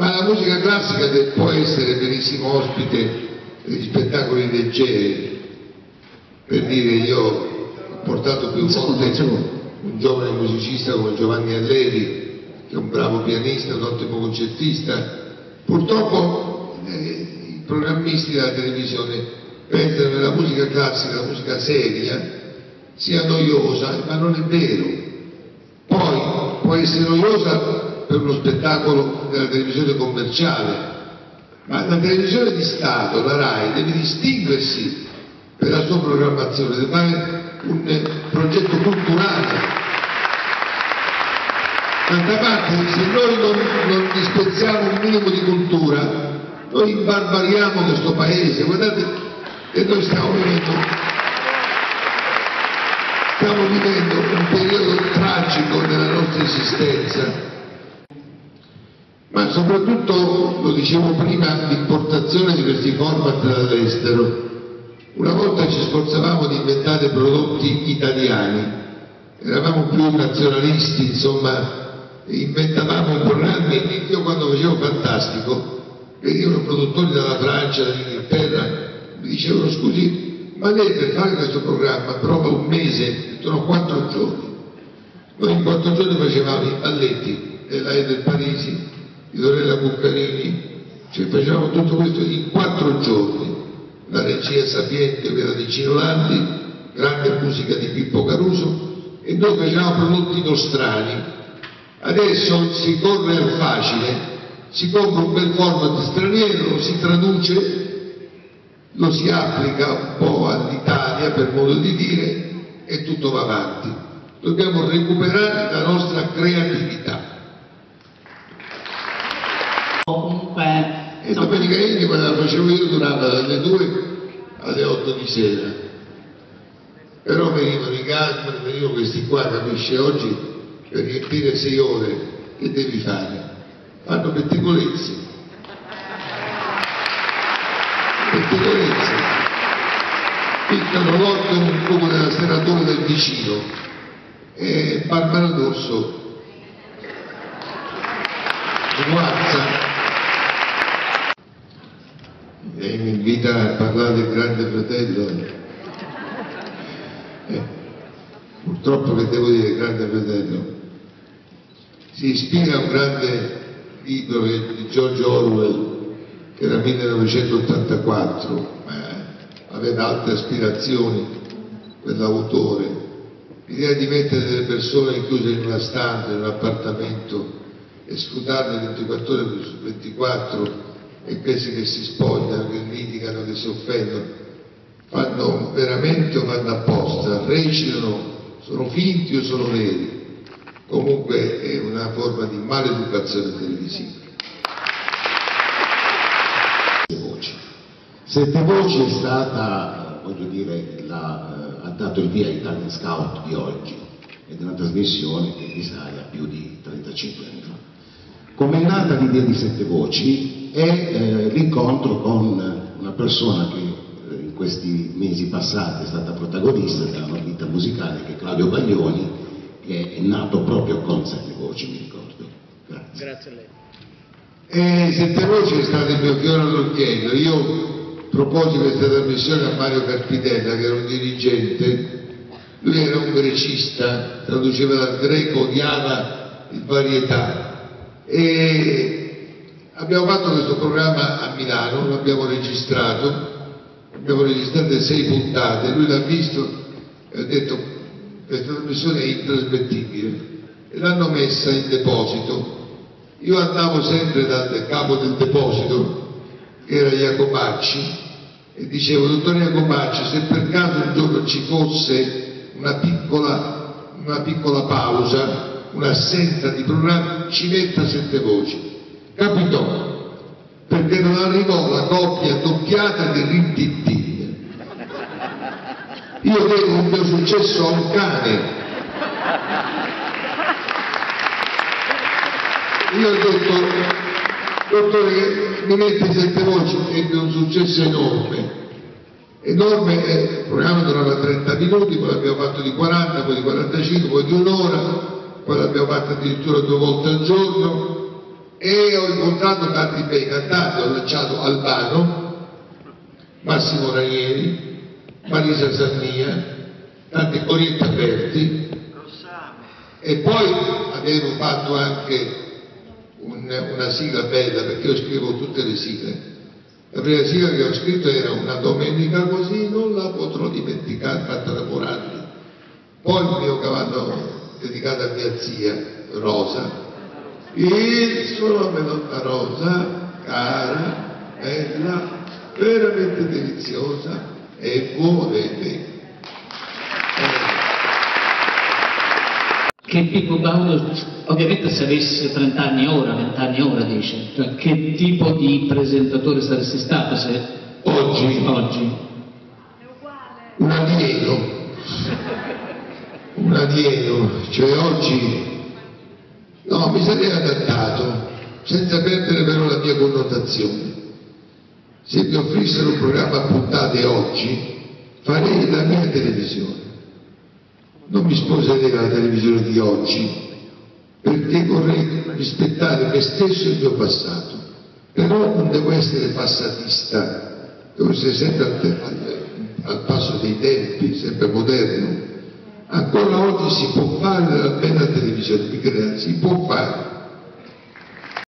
Ma la musica classica può essere benissimo ospite degli spettacoli leggeri. Per dire, io ho portato più volte un giovane musicista come Giovanni Allevi, che è un bravo pianista, un ottimo concertista. Purtroppo i programmisti della televisione pensano che la musica classica, la musica seria, sia noiosa, ma non è vero. Poi può essere noiosa per uno spettacolo della televisione commerciale, ma la televisione di Stato, la RAI, deve distinguersi per la sua programmazione, deve fare un progetto culturale. D'altra parte, se noi non dispensiamo un minimo di cultura, noi imbarbariamo questo paese. Guardate che noi stiamo vivendo un periodo tragico nella nostra esistenza, ma soprattutto, lo dicevo prima, l'importazione di questi format dall'estero. Una volta ci sforzavamo di inventare prodotti italiani, eravamo più nazionalisti, insomma, inventavamo programmi. Io quando facevo Fantastico venivano produttori dalla Francia, dall'Inghilterra, mi dicevano: scusi, ma lei per fare questo programma prova un mese, sono 4 giorni. Noi in 4 giorni facevamo i balletti della Edel Parisi, di Dorella Cuccarini, cioè facevamo tutto questo in 4 giorni. La regia sapiente, quella di Cino Landi, grande musica di Pippo Caruso, e noi facevamo prodotti nostrani. Adesso si corre al facile, si compra un bel format straniero, lo si traduce, lo si applica un po' all'Italia, per modo di dire, e tutto va avanti. Dobbiamo recuperare la nostra creatività. E Domenica Indie, quando la facevo io, durava dalle 2 alle 8 di sera. Però venivano i Gasman, venivano questi qua, capisci? Oggi per riempire 6 ore che devi fare? Fanno pettegolezzi. Pettegolezzi. Piccano l'occhio nel fuoco della serratura del vicino e barbano addosso. Guarda. E mi invita a parlare del Grande Fratello. Purtroppo, che devo dire, il Grande Fratello si ispira a un grande libro di George Orwell, che era 1984, ma aveva altre aspirazioni quell'autore. L'idea di mettere delle persone chiuse in una stanza, in un appartamento, e sfruttarle 24 ore su 24, e questi che si spogliano, che litigano, che si offendono, fanno veramente o fanno apposta, recitano, sono finti o sono veri. Comunque è una forma di maleducazione televisiva. Sette Voci è stata, voglio dire, ha dato il via ai Talent Scout di oggi, ed è una trasmissione che risale a più di 35 anni fa. Come è nata l'idea di Sette Voci? È l'incontro con una persona che in questi mesi passati è stata protagonista della mia vita musicale, che è Claudio Baglioni, che è nato proprio con Sette Voci, mi ricordo. Grazie. Grazie a lei. Sette Voci è stato il mio fiore all'occhiello. Io proposi questa trasmissione a Mario Carpitella, che era un dirigente. Lui era un grecista, traduceva dal greco, odiava il varietà, e abbiamo fatto questo programma a Milano, l'abbiamo registrato 6 puntate, lui l'ha visto e ha detto: questa trasmissione è intrasmettibile, e l'hanno messa in deposito. Io andavo sempre dal capo del deposito, che era Iacobacci, e dicevo: dottor Iacobacci, se per caso un giorno ci fosse una piccola pausa, un'assenza di programma, ci metta Sette Voci. Capitò, perché non arrivò la coppia doppiata di Rintintin. Io devo il mio successo a un cane. Io ho detto: dottore, mi metti Sette Voci, ebbe un successo enorme. Il programma durava 30 minuti, poi l'abbiamo fatto di 40, poi di 45, poi di un'ora, poi l'abbiamo fatto addirittura 2 volte al giorno. e ho incontrato tanti bei cantanti, ho lanciato Albano, Massimo Ranieri, Marisa Sannia, tanti Orietta Berti, e poi avevo fatto anche una sigla bella, perché io scrivo tutte le sigle. La prima sigla che ho scritto era Una domenica così non la potrò dimenticare, fatta da Morandi. Poi il mio cavallo dedicato a mia zia Rosa, il suo nome è Donna Rosa, cara, bella, veramente deliziosa e buona te. Che Pippo Baudo, ovviamente se avesse 30 anni ora, 20 anni ora, dice, cioè, che tipo di presentatore saresti stato se Oggi un alieno, cioè oggi no, mi sarei adattato senza perdere però la mia connotazione. Se mi offrissero un programma a puntate oggi farei la mia televisione, non mi sposerei alla televisione di oggi, perché vorrei rispettare me stesso e il mio passato, però non devo essere passatista, devo essere sempre al passo dei tempi, sempre moderno. Ancora oggi si può fare della bella televisione, si può fare,